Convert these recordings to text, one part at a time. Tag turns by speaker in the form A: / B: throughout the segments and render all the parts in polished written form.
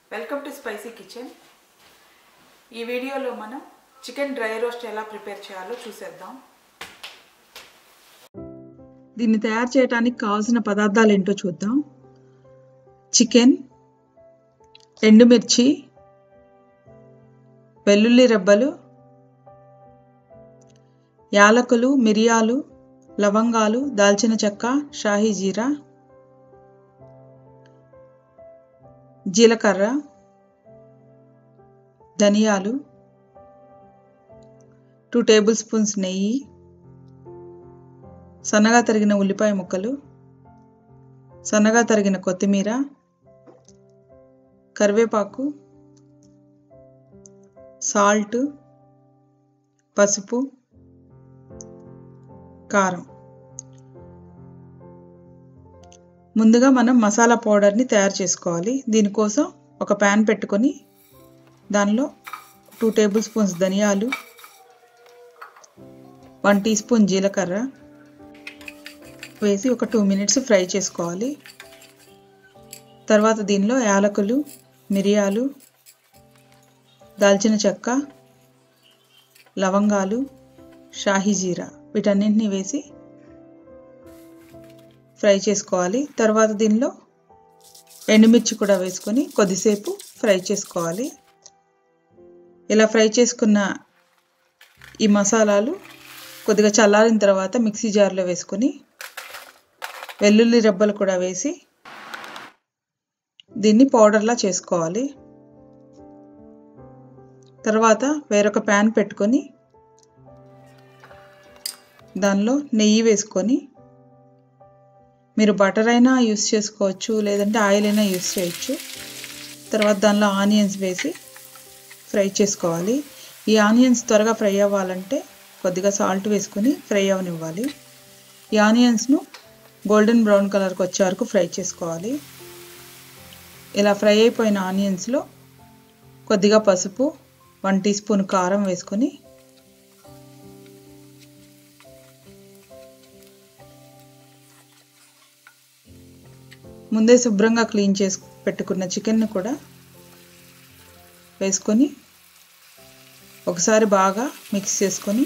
A: Welcome to spicy kitchen. ఈ వీడియోలో మనం చికెన్ డ్రై రోస్ట్ ఎలా ప్రిపేర్ చేయాలో చూసేద్దాం. దీన్ని తయారు చేయడానికి కావాల్సిన పదార్థాలు ఏంటో చూద్దాం. చికెన్, ఎండుమిర్చి, వెల్లుల్లి రెబ్బలు, యాలకులు, మిరియాలు, లవంగాలు, దాల్చిన చెక్క, షాహీ జీరా, జీలకర్ర, ధనియాలు, 2 టేబుల్ స్పూన్స్ నెయ్యి, సన్నగా తరిగిన ఉల్లిపాయ ముక్కలు, సన్నగా తరిగిన కొత్తిమీర, కరివేపాకు, సాల్ట్, పసుపు, కారం. ముందుగా మనం మసాలా పౌడర్ని తయారు చేసుకోవాలి. దీనికోసం ఒక ప్యాన్ పెట్టుకొని దానిలో 2 టేబుల్ స్పూన్స్ ధనియాలు, 1 టీ స్పూన్ జీలకర్ర వేసి ఒక 2 మినిట్స్ ఫ్రై చేసుకోవాలి. తర్వాత దీనిలో యాలకులు, మిరియాలు, దాల్చిన చెక్క, లవంగాలు, షాహీ జీరా వీటన్నింటినీ వేసి ఫ్రై చేసుకోవాలి. తర్వాత దీనిలో ఎండుమిర్చి కూడా వేసుకొని కొద్దిసేపు ఫ్రై చేసుకోవాలి. ఇలా ఫ్రై చేసుకున్న ఈ మసాలాలు కొద్దిగా చల్లారిన తర్వాత మిక్సీ జార్లో వేసుకొని వెల్లుల్లి రెబ్బలు కూడా వేసి దీన్ని పౌడర్లా చేసుకోవాలి. తర్వాత వేరొక ప్యాన్ పెట్టుకొని దానిలో నెయ్యి వేసుకొని, మీరు బటర్ అయినా యూస్ చేసుకోవచ్చు, లేదంటే ఆయిల్ అయినా యూస్ చేయొచ్చు. తర్వాత దానిలో ఆనియన్స్ వేసి ఫ్రై చేసుకోవాలి. ఈ ఆనియన్స్ త్వరగా ఫ్రై అవ్వాలంటే కొద్దిగా సాల్ట్ వేసుకొని ఫ్రై అవనివ్వాలి. ఈ ఆనియన్స్ను గోల్డెన్ బ్రౌన్ కలర్కి వచ్చే వరకు ఫ్రై చేసుకోవాలి. ఇలా ఫ్రై అయిపోయిన ఆనియన్స్లో కొద్దిగా పసుపు, 1 టీ స్పూన్ కారం వేసుకొని ముందే శుభ్రంగా క్లీన్ చేసి పెట్టుకున్న చికెన్ను కూడా వేసుకొని ఒకసారి బాగా మిక్స్ చేసుకొని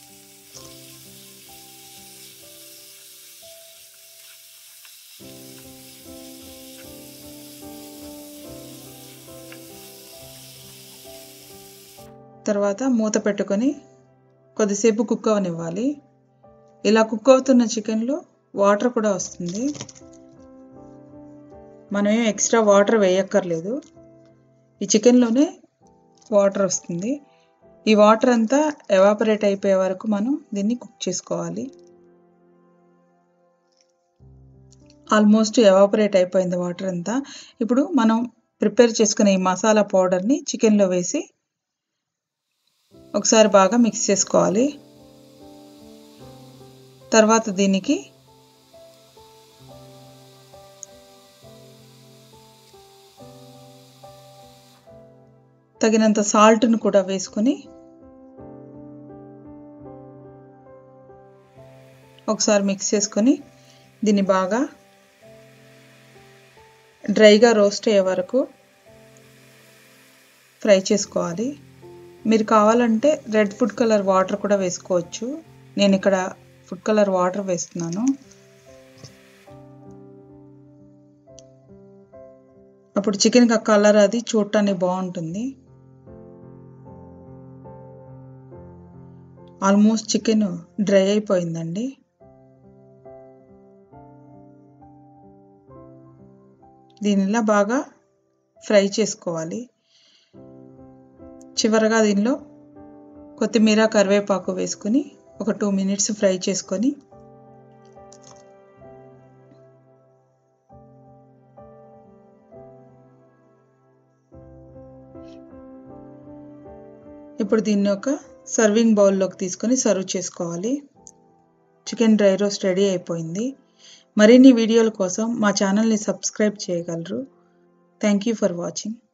A: తర్వాత మూత పెట్టుకొని కొద్దిసేపు కుక్ అవనివ్వాలి. ఇలా కుక్ అవుతున్న చికెన్లో వాటర్ కూడా వస్తుంది. మనమేం ఎక్స్ట్రా వాటర్ వేయక్కర్లేదు. ఈ చికెన్లోనే వాటర్ వస్తుంది. ఈ వాటర్ అంతా ఎవాపరేట్ అయిపోయే వరకు మనం దీన్ని కుక్ చేసుకోవాలి. ఆల్మోస్ట్ ఎవాపరేట్ అయిపోయింది వాటర్ అంతా. ఇప్పుడు మనం ప్రిపేర్ చేసుకునే ఈ మసాలా పౌడర్ని చికెన్లో వేసి ఒకసారి బాగా మిక్స్ చేసుకోవాలి. తర్వాత దీనికి తగినంత సాల్ట్ను కూడా వేసుకొని ఒకసారి మిక్స్ చేసుకొని దీన్ని బాగా డ్రైగా రోస్ట్ అయ్యే వరకు ఫ్రై చేసుకోవాలి. మీరు కావాలంటే రెడ్ ఫుడ్ కలర్ వాటర్ కూడా వేసుకోవచ్చు. నేను ఇక్కడ ఫుడ్ కలర్ వాటర్ వేస్తున్నాను. అప్పుడు చికెన్కి ఆ కలర్ అది చూడటానికి బాగుంటుంది. ఆల్మోస్ట్ చికెన్ డ్రై అయిపోయిందండి. దీనిలా బాగా ఫ్రై చేసుకోవాలి. చివరగా దీనిలో కొత్తిమీర, కరివేపాకు వేసుకొని ఒక 2 మినిట్స్ ఫ్రై చేసుకొని ఇప్పుడు దీన్ని ఒక సర్వింగ్ బౌల్లోకి తీసుకొని సర్వ్ చేసుకోవాలి. చికెన్ డ్రై రోస్ట్ రెడీ అయిపోయింది. మరిన్ని వీడియోల కోసం మా ఛానల్ని సబ్స్క్రైబ్ చేయగలరు. Thank you for watching.